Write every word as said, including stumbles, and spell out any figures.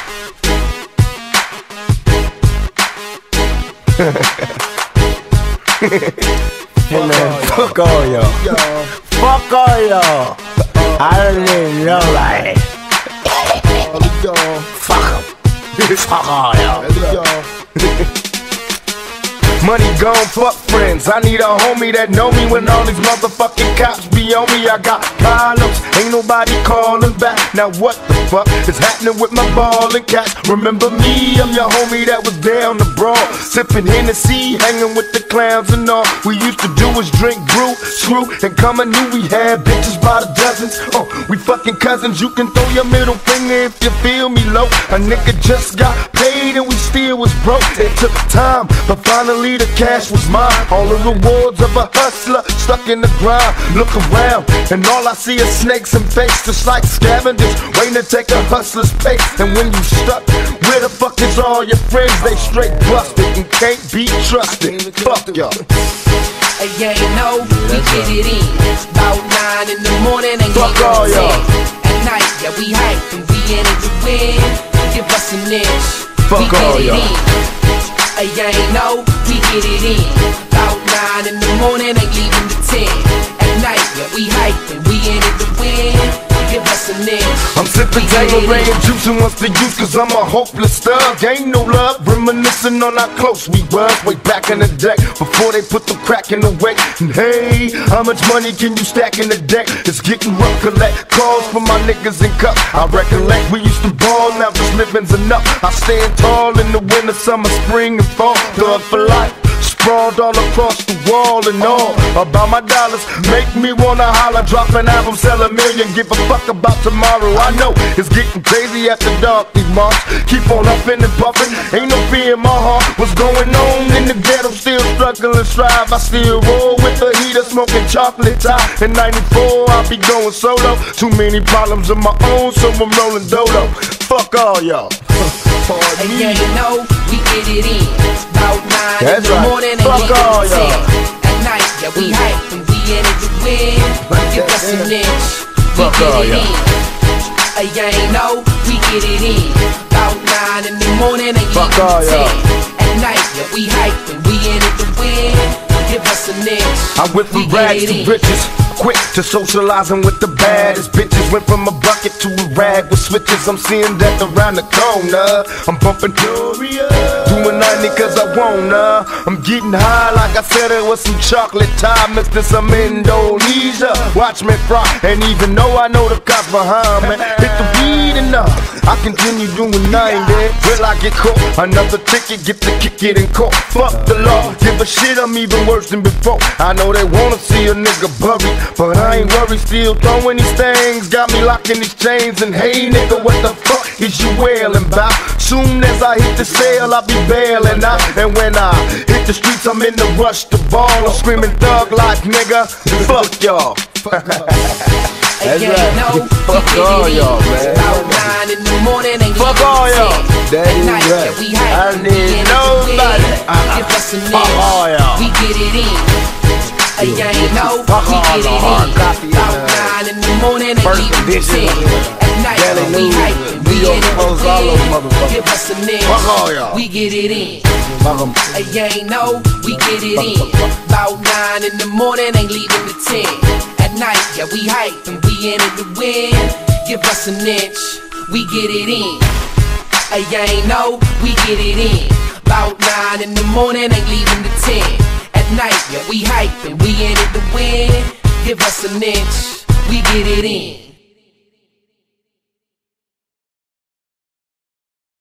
Hey man, fuck all y'all. Fuck all y'all. I don't even know like fuck em. Fuck all y'all. Money gone, fuck friends. I need a homie that know me when all these motherfucking cops be on me. I got problems, ain't nobody calling back. Now what the fuck is happening with my ballin' cats? Remember me, I'm your homie that was down the broad, sipping Hennessy, hanging with the clowns and all. We used to do is drink brew, screw, and come and knew we had bitches by the dozens. Oh, we fucking cousins. You can throw your middle finger if you feel me low. A nigga just got paid and we still was broke. It took time, but finally the cash was mine. All the rewards of a hustler stuck in the grind. Look around and all I see is snakes and fakes, just like scavengers waiting to take a hustler's pace. And when you stuck, where the fuck is all your friends? They straight busted and can't be trusted. Fuck y'all. Hey, you ain't know, we get it in about nine in the morning and fuck all y'all. At night, yeah, we hype and we in it to win. Give us an inch. Fuck all y'all. Hey, you ain't know, we get it in about nine in the morning and leaving the ten. At night, yeah, we hype and we in it to win. Give us an inch. I'm sipping Tanqueray and juicing once the use, cause I'm a hopeless thug. Ain't no love, reminiscing on how close we was way back in the day, before they put the crack in the way. And hey, how much money can you stack in the deck? It's getting rough, collect calls from my niggas in cup. I recollect we used to ball, now this living's enough. I stand tall in the winter, summer, spring, and fall. Thug for life, sprawled all across the wall and all about my dollars. Make me wanna holler, drop an album, sell a million, give a fuck about tomorrow. I know it's getting crazy after dark, these marks keep on upping and puffing. Ain't no fear in my heart. What's going on in the ghetto? Still struggling, strive. I still roll with the heater, smoking chocolate tie. In ninety-four, I'll be going solo. Too many problems of my own, so I'm rolling dolo. Fuck all y'all. Hey, yeah, you know, we get it in about nine That's in the right. morning and fuck all y'all. At night, yeah, we hype and we in it to win. Give us an inch. Fuck all y'all. Hey, you ain't know, we get it in about nine in the morning and fuck all y'all. At night, yeah, we hype and we in it to win. Give us an inch. I went from rags to riches, quick to socializing with the baddest bitches. Went from a bucket to a rag with switches. I'm seeing that around the corner. I'm bumping Gloria, doing ninety cause I wanna. I'm getting high like I said it was some chocolate time. Mixed in some Indonesia. Watch me fry, and even though I know the cops behind me, hit the weed enough, I continue doing ninety. Will I get caught? Another ticket, get to kick it in court. Fuck the law, give a shit, I'm even worse than before. I know they wanna see a nigga buried, but I ain't worried, still throwing these things. Got me locking these chains, and hey nigga, what the fuck is you wailing about? Soon as I hit the sale, I'll be bailing out. And when I hit the streets, I'm in the rush to ball. I'm screaming thug life, nigga. Fuck y'all. That's right. Know, fuck all y'all, man. About nine in the morning and fuck all y'all. That is night, right. Yeah, we hype, I need nobody. Give us a Fuck all y'all. We get it in. Hey, you ain't know, fuck we all get it hard in. copy. About nine in the morning and First leave edition. At night, Daily we news. hype, we New York in it Post, to all those win. motherfuckers. Give us a inch. Fuck all y'all. We get it in. Fuck 'em. Hey, you ain't know, we get it in. About nine in the morning and leaving the ten. At night, yeah, we hype and we in it to win. Give us an inch, we get it in. Hey, you ain't know, we get it in. About nine in the morning and leaving the ten. At night, yeah, we hype and we in it to win. Give us an inch, we get it in.